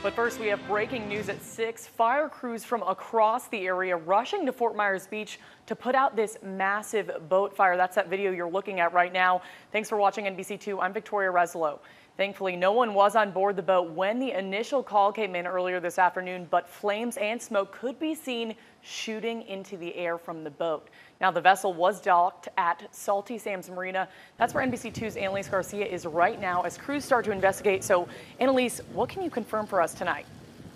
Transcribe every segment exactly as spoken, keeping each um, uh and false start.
But first, we have breaking news at six. Fire crews from across the area rushing to Fort Myers Beach to put out this massive boat fire. That's that video you're looking at right now. Thanks for watching N B C two. I'm Victoria Reslow. Thankfully, no one was on board the boat when the initial call came in earlier this afternoon, but flames and smoke could be seen shooting into the air from the boat. Now, the vessel was docked at Salty Sam's Marina. That's where N B C two's Annalise Garcia is right now as crews start to investigate. So, Annalise, what can you confirm for us tonight?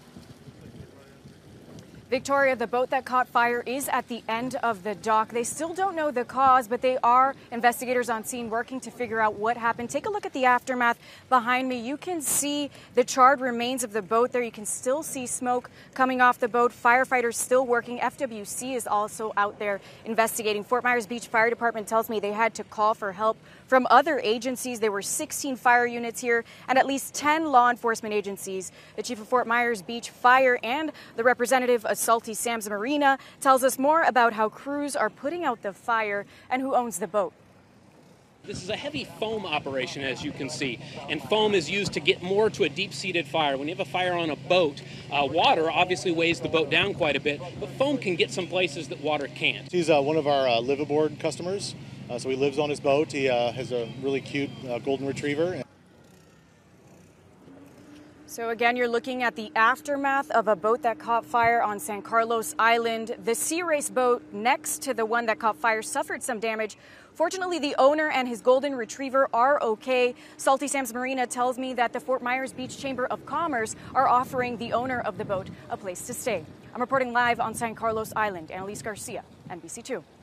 Victoria, the boat that caught fire is at the end of the dock. They still don't know the cause, but they are investigators on scene working to figure out what happened. Take a look at the aftermath behind me. You can see the charred remains of the boat there. You can still see smoke coming off the boat. Firefighters still working. F W C is also out there investigating. Fort Myers Beach Fire Department tells me they had to call for help from other agencies. There were sixteen fire units here and at least ten law enforcement agencies. The chief of Fort Myers Beach Fire and the representative of Salty Sam's Marina tells us more about how crews are putting out the fire and who owns the boat. This is a heavy foam operation, as you can see, and foam is used to get more to a deep-seated fire. When you have a fire on a boat, uh, water obviously weighs the boat down quite a bit, but foam can get some places that water can't. He's uh, one of our uh, live-aboard customers, uh, so he lives on his boat. He uh, has a really cute uh, golden retriever. So again, you're looking at the aftermath of a boat that caught fire on San Carlos Island. The Sea Race boat next to the one that caught fire suffered some damage. Fortunately, the owner and his golden retriever are okay. Salty Sam's Marina tells me that the Fort Myers Beach Chamber of Commerce are offering the owner of the boat a place to stay. I'm reporting live on San Carlos Island. Annalise Garcia, N B C two.